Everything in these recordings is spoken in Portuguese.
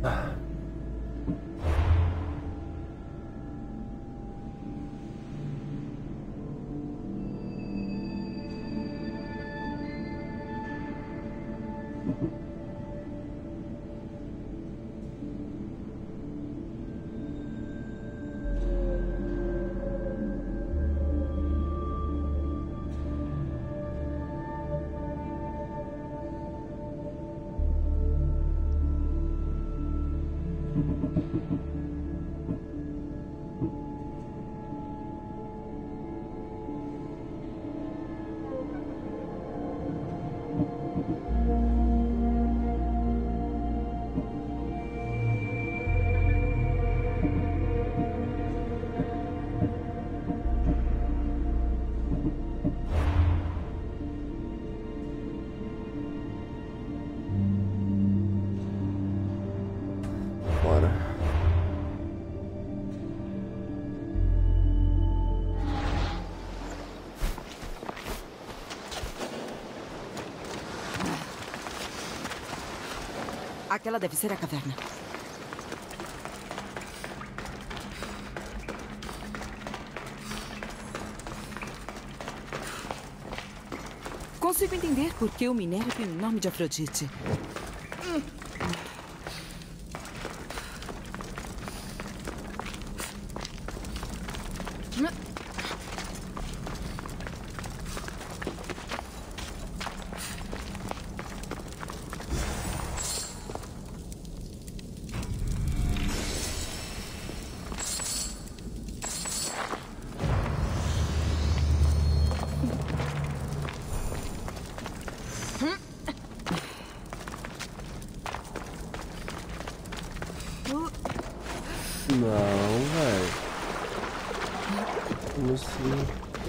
Bora. Aquela deve ser a caverna. Consigo entender por que o minério tem o nome de Afrodite. Não, velho. Como assim?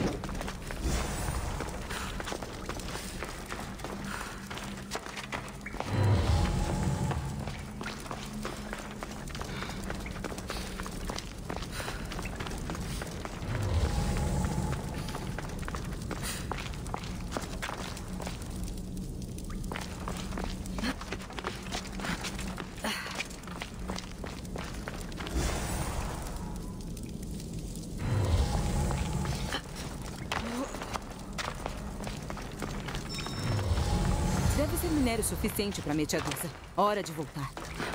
Deve ser minério suficiente para Meteadusa. Hora de voltar.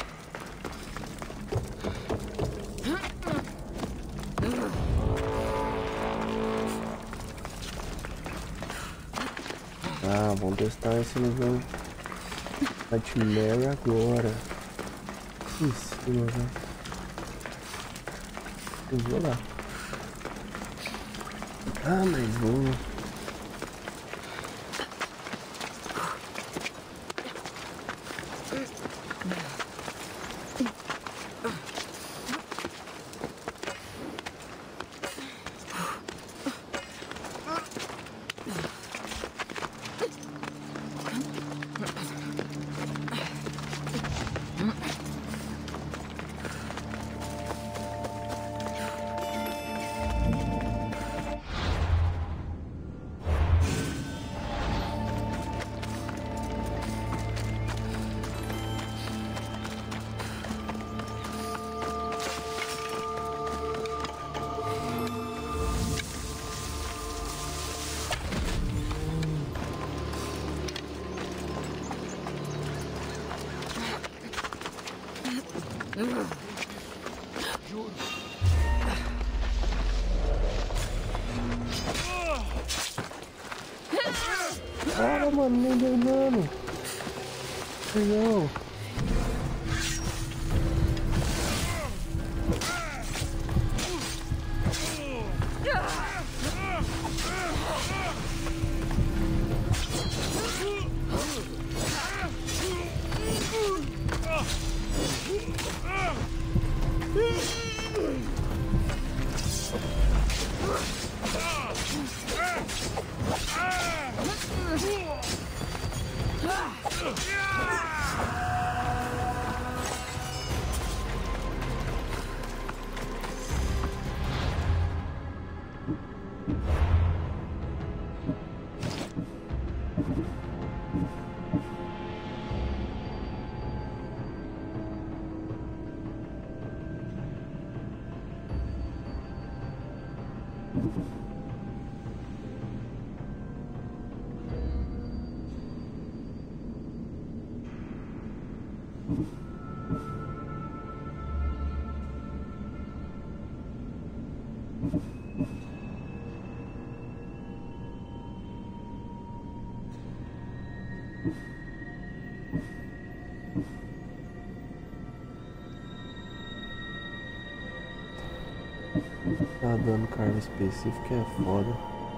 Ah, vamos testar esse nível Nightmare agora. Em cima, velho. Eu vou lá. Ah, mas vou. Cara, mano, nem deu dano. Não. Tá dando carga específica é foda.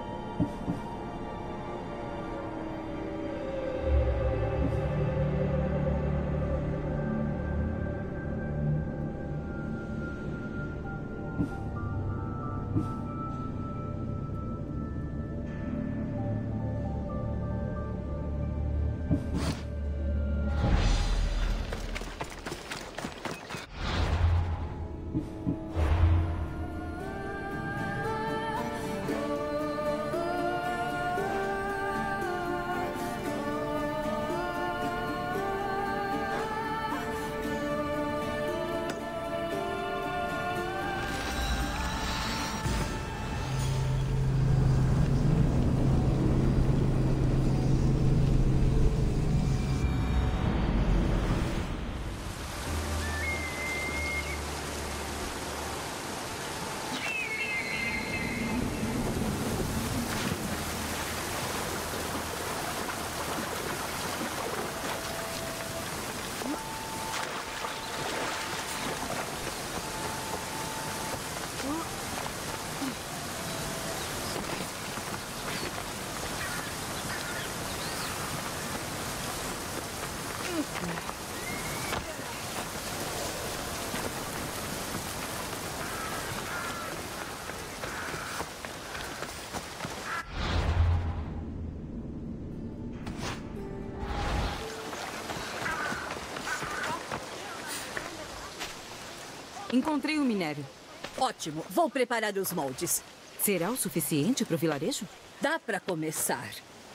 Encontrei o minério. Ótimo. Vou preparar os moldes. Será o suficiente para o vilarejo? Dá para começar.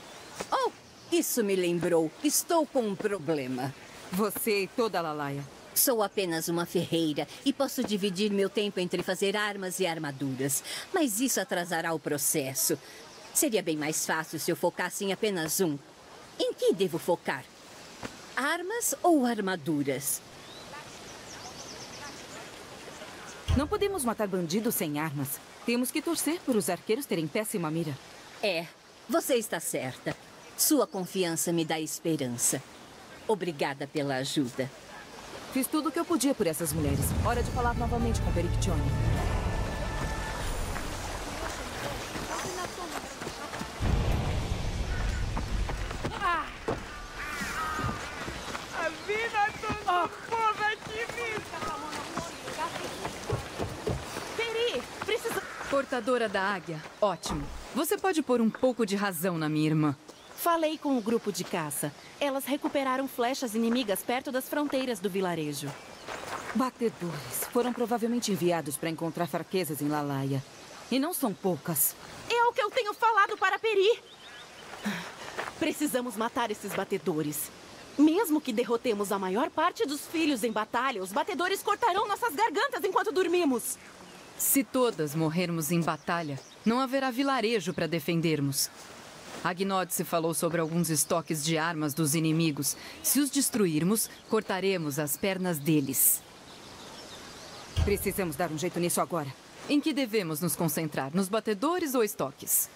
Oh, isso me lembrou. Estou com um problema. Você e toda a Lalaia. Sou apenas uma ferreira e posso dividir meu tempo entre fazer armas e armaduras. Mas isso atrasará o processo. Seria bem mais fácil se eu focasse em apenas um. Em que devo focar? Armas ou armaduras? Não podemos matar bandidos sem armas. Temos que torcer por os arqueiros terem péssima mira. É, você está certa. Sua confiança me dá esperança. Obrigada pela ajuda. Fiz tudo o que eu podia por essas mulheres. Hora de falar novamente com Perictione. A vida do povo aqui, Peri, precisa... Portadora da águia. Ótimo. Você pode pôr um pouco de razão na minha irmã. Falei com o grupo de caça. Elas recuperaram flechas inimigas perto das fronteiras do vilarejo. Batedores. Foram provavelmente enviados para encontrar fraquezas em Lalaia. E não são poucas. É o que eu tenho falado para Peri. Precisamos matar esses batedores. Mesmo que derrotemos a maior parte dos filhos em batalha, os batedores cortarão nossas gargantas enquanto dormimos. Se todas morrermos em batalha, não haverá vilarejo para defendermos. Agnodice falou sobre alguns estoques de armas dos inimigos. Se os destruirmos, cortaremos as pernas deles. Precisamos dar um jeito nisso agora. Em que devemos nos concentrar? Nos batedores ou estoques?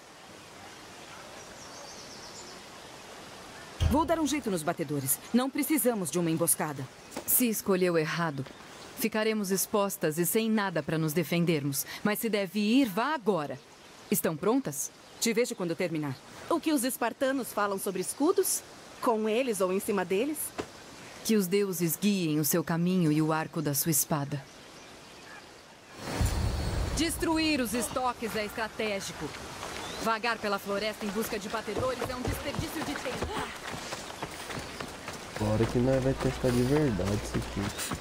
Vou dar um jeito nos batedores. Não precisamos de uma emboscada. Se escolheu errado, ficaremos expostas e sem nada para nos defendermos. Mas se deve ir, vá agora. Estão prontas? Te vejo quando terminar. O que os espartanos falam sobre escudos? Com eles ou em cima deles? Que os deuses guiem o seu caminho e o arco da sua espada. Destruir os estoques é estratégico. Vagar pela floresta em busca de batedores é um desperdício de tempo. Agora que nós vai testar de verdade isso aqui.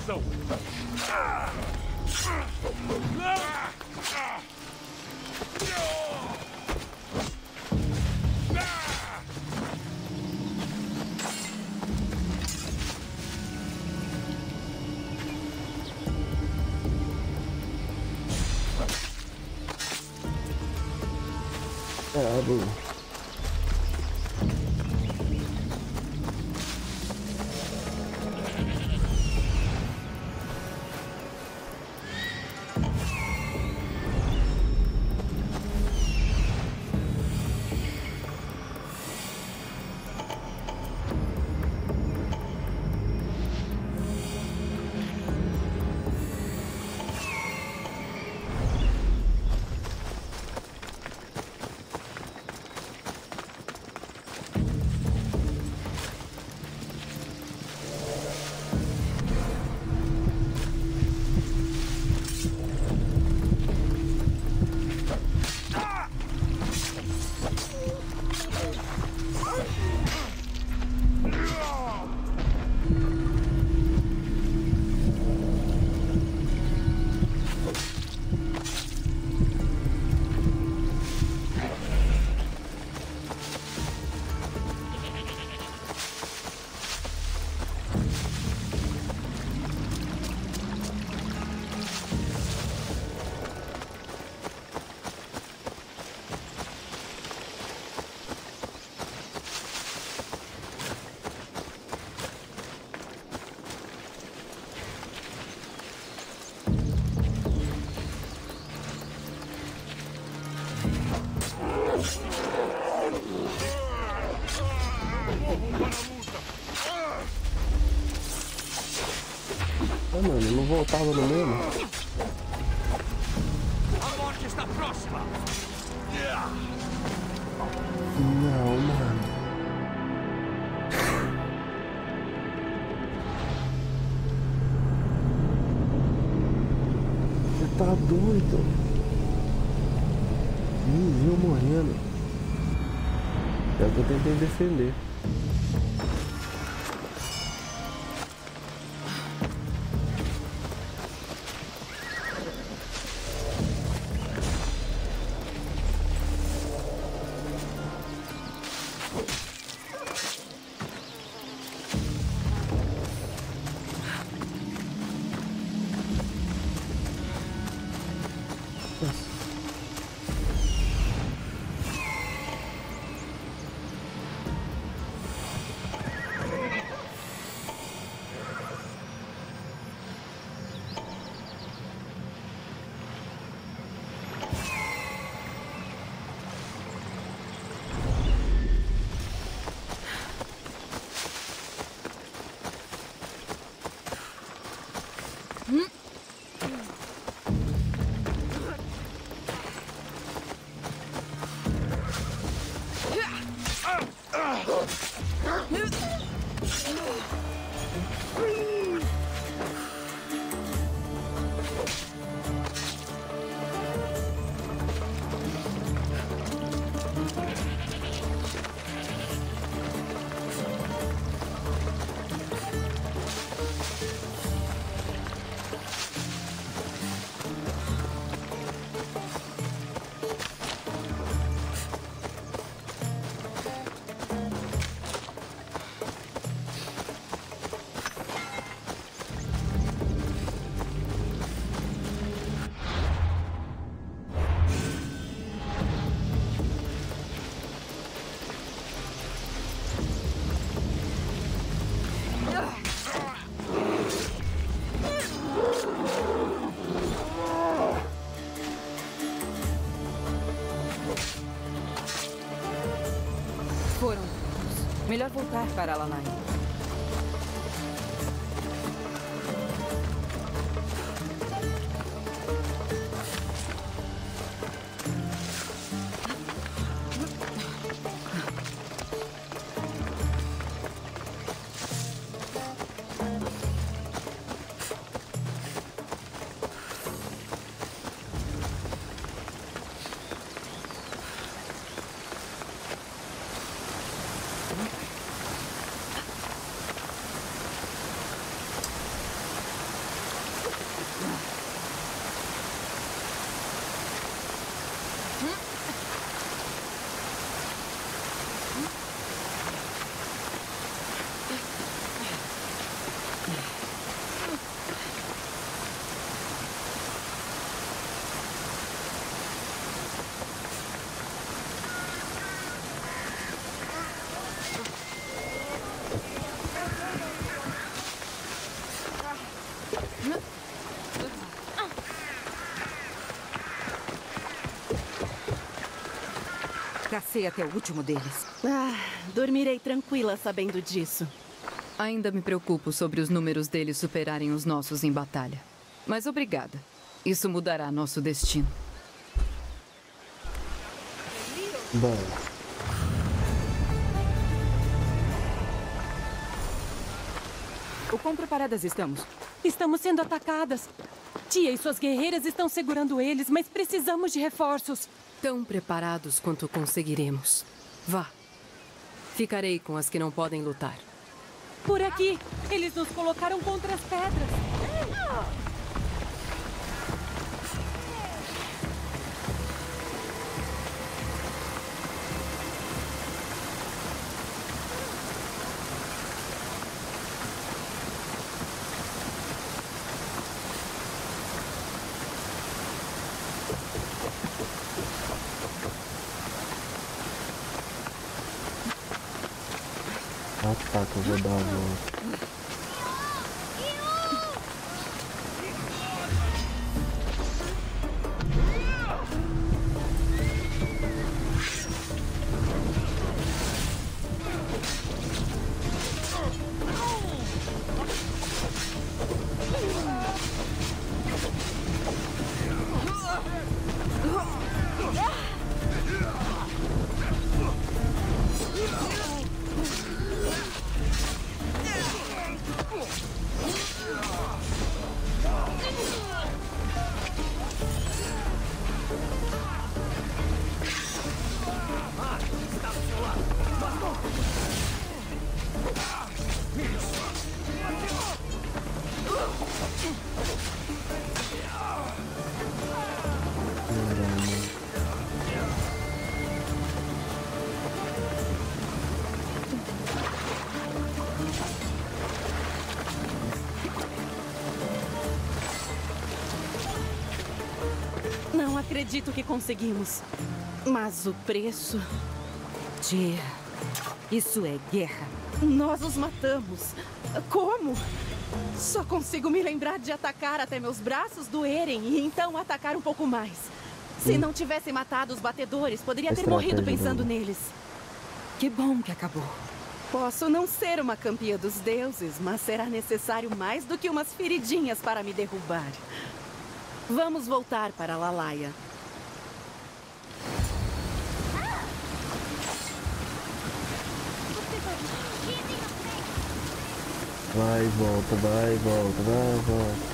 atenção! Ah, mano, eu não voltava no mesmo. A morte está próxima! Não, mano. Você tá doido? Me viu morrendo. É o que eu tentei defender. Foram todos. Melhor voltar para Lalai. Cacei até o último deles. Dormirei tranquila sabendo disso. Ainda me preocupo sobre os números deles superarem os nossos em batalha. Mas obrigada. Isso mudará nosso destino. Bom. O quão preparadas estamos? Estamos sendo atacadas. Tia e suas guerreiras estão segurando eles, mas precisamos de reforços. Tão preparados quanto conseguiremos. Vá. Ficarei com as que não podem lutar. Por aqui, eles nos colocaram contra as pedras. Ah, tá, que eu vou dar a volta. Não acredito que conseguimos. Mas o preço... Tia, isso é guerra. Nós os matamos. Como? Só consigo me lembrar de atacar até meus braços doerem e então atacar um pouco mais. Se não tivesse matado os batedores, poderia ter morrido pensando neles. Que bom que acabou. Posso não ser uma campeã dos deuses, mas será necessário mais do que umas feridinhas para me derrubar. Vamos voltar para Lalaia. Vai, volta, vai, volta, vai, volta.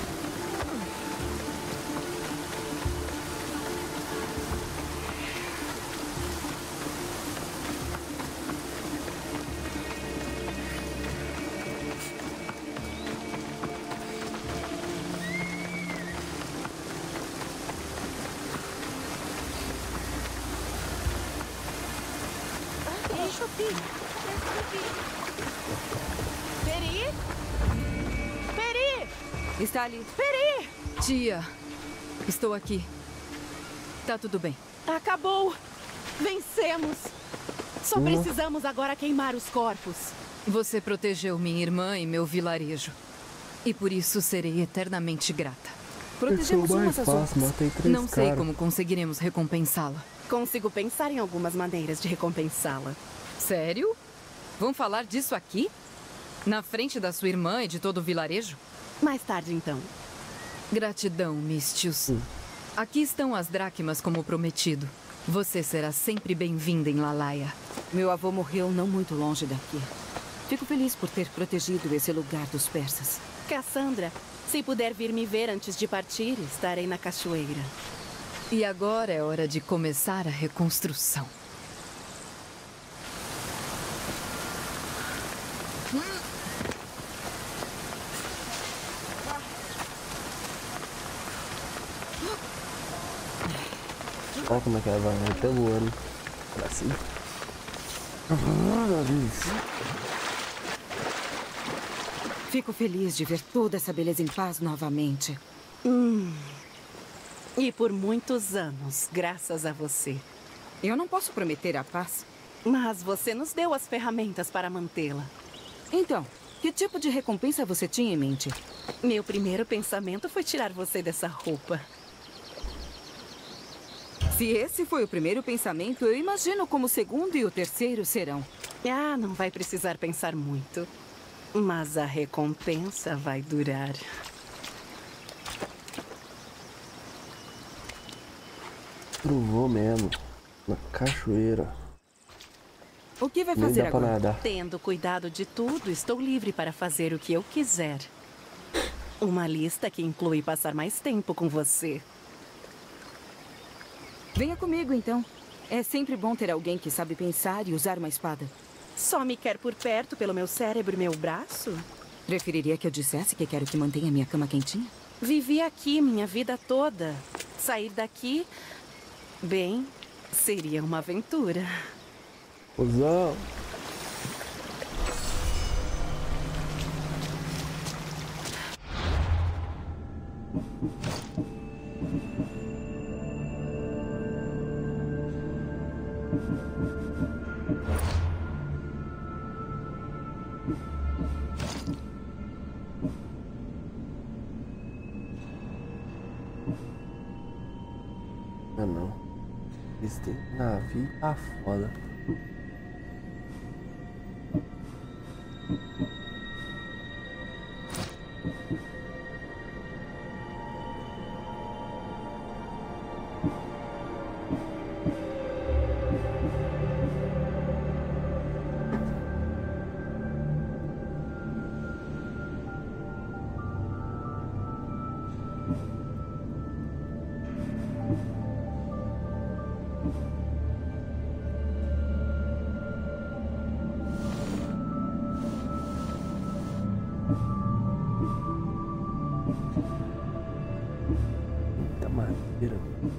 Peri? Peri! Está ali. Peri! Tia, estou aqui. Tá tudo bem. Acabou! Vencemos! Só precisamos agora queimar os corpos. Você protegeu minha irmã e meu vilarejo. E por isso serei eternamente grata. Protegemos umas às outras. Matei 3 Não sei caras. como conseguiremos recompensá-la. Consigo pensar em algumas maneiras de recompensá-la. Sério? Vão falar disso aqui? Na frente da sua irmã e de todo o vilarejo? Mais tarde, então. Gratidão, Mistius. Aqui estão as dracmas como prometido. Você será sempre bem-vinda em Lalaia. Meu avô morreu não muito longe daqui. Fico feliz por ter protegido esse lugar dos persas. Cassandra, se puder vir me ver antes de partir, estarei na cachoeira. E agora é hora de começar a reconstrução. Olha como é que ela vai até voando pra cima. Fico feliz de ver toda essa beleza em paz novamente. E por muitos anos, graças a você. Eu não posso prometer a paz. Mas você nos deu as ferramentas para mantê-la. Então, Que tipo de recompensa você tinha em mente? Meu primeiro pensamento foi tirar você dessa roupa. Se esse foi o primeiro pensamento, eu imagino como o segundo e o terceiro serão. Ah, não vai precisar pensar muito. Mas a recompensa vai durar. Trovou mesmo. Na cachoeira. O que vai Nem fazer dá pra agora? nadar. Tendo cuidado de tudo, estou livre para fazer o que eu quiser. Uma lista que inclui passar mais tempo com você. Venha comigo, então. É sempre bom ter alguém que sabe pensar e usar uma espada. Só me quer por perto pelo meu cérebro e meu braço? Preferiria que eu dissesse que quero que mantenha minha cama quentinha? Vivi aqui minha vida toda. Sair daqui, bem, seria uma aventura. Cusão. Ah, não. Esse navio tá foda. Muita madeira.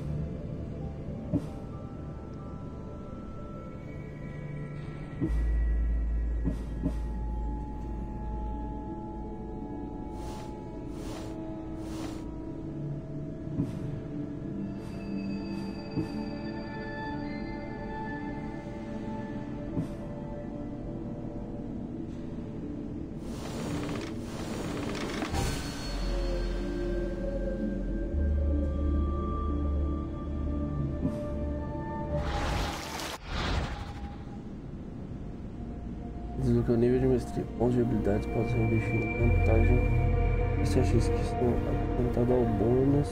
Desbloqueia o nível de mestria. Pontos de habilidades podem ser investidos em vantagem. Esse X que estão acrescentados ao bônus.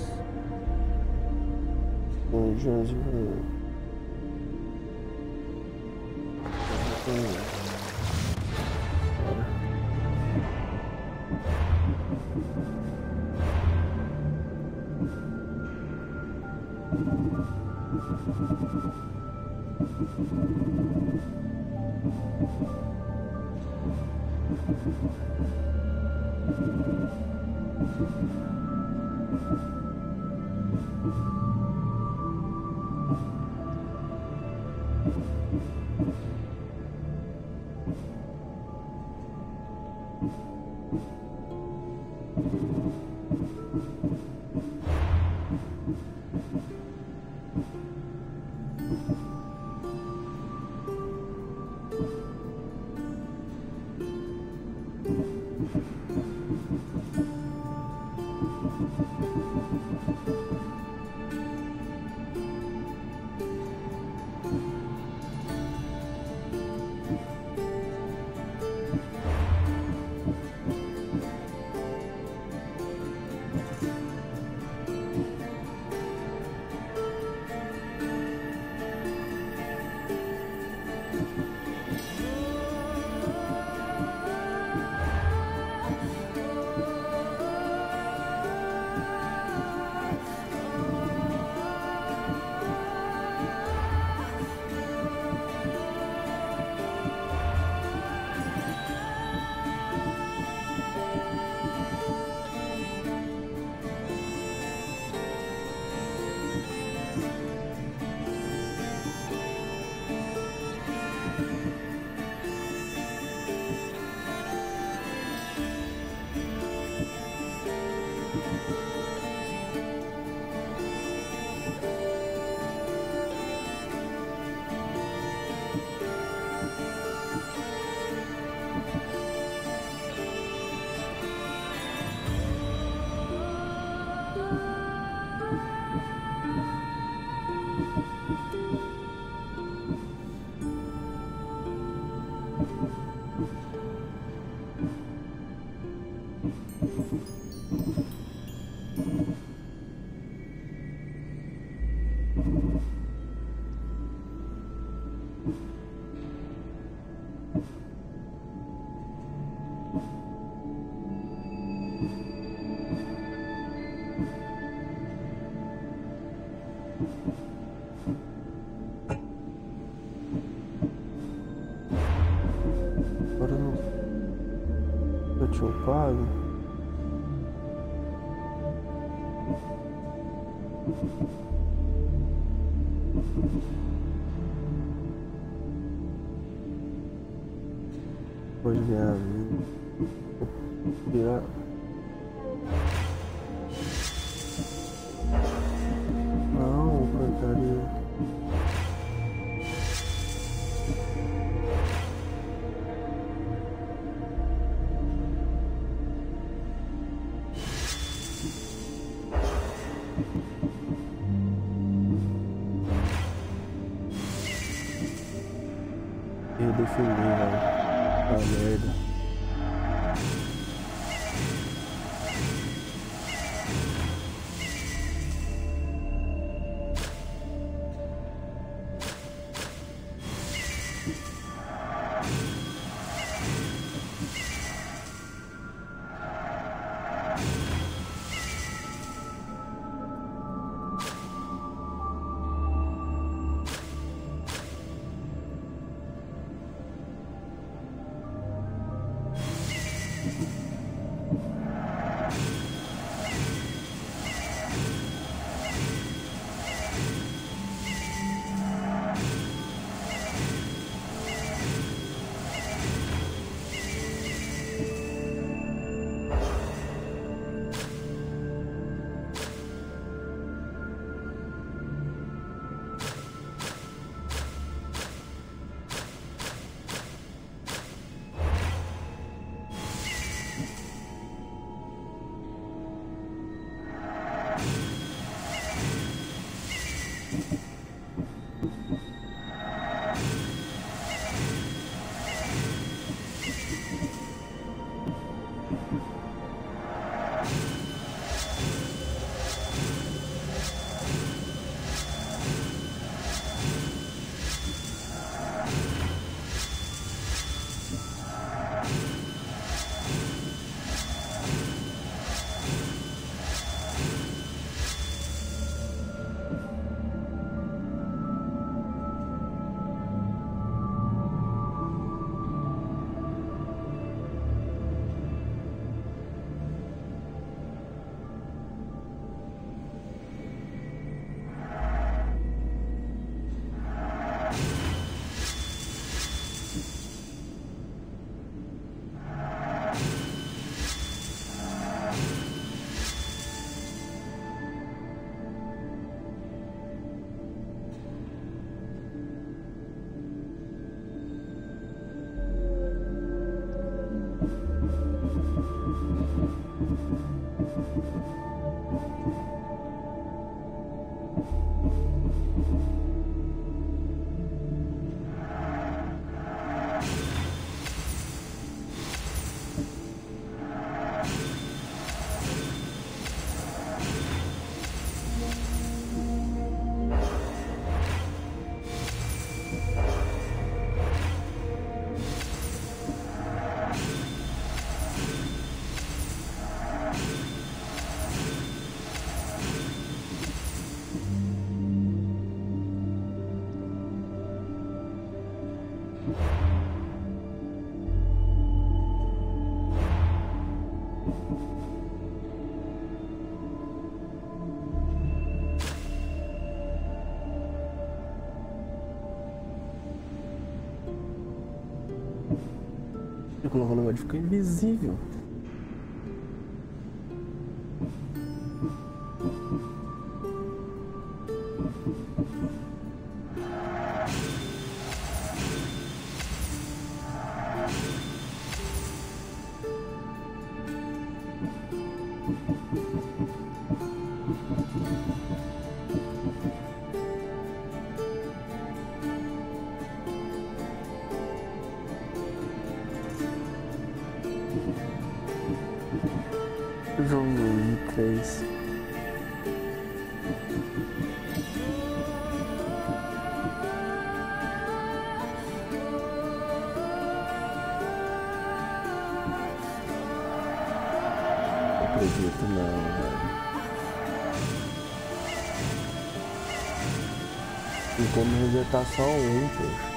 Com Jones de água. Pode ganhar vida. Tirar. Não, porcaria. Eu defendi, velho. Ah, merda. Eu coloco o negócio de ficar invisível. Jogo 3. Não acredito não, velho. E como resetar só um, poxa.